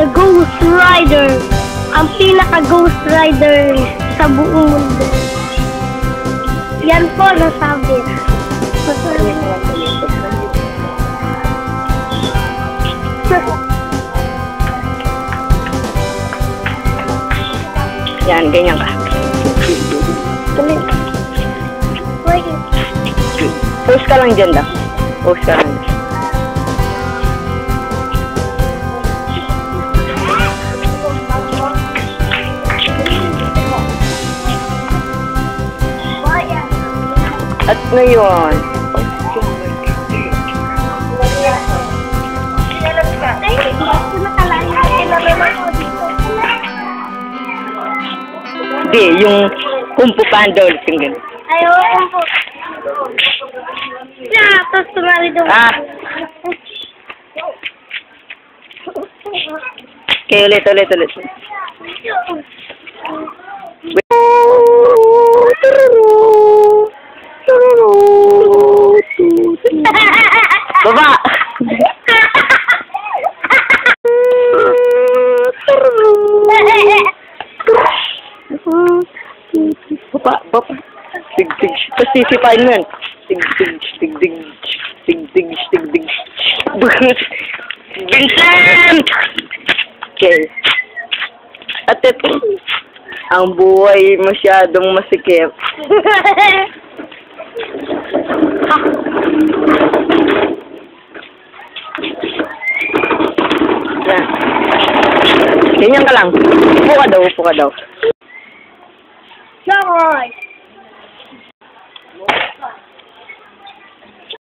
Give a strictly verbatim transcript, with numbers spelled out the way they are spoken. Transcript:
The Ghost Rider. Ang pinaka-Ghost Rider sa buong mundo. Yan po nasabi. Yan, ganyan ka. Tuloy. Wait. Post ka lang dyan daw. Post ka lang dyan. At ngayon, hindi, yung Kung Fu Panda ulit yung gano'n. Ayaw, Kung Fu. Siya, tapos tumari doon. Ah! Okay, ulit, ulit, ulit. Baba! Baba, baba. Tig, tig, tapos sisipain mo yan. Tig, tig, tig, tig, tig, tig, tig, tig. Vincent! Okay. At ito, ang buhay masyadong masikip. Yan. Ganyan ka lang. Upo ka daw, upo ka daw. Sorry.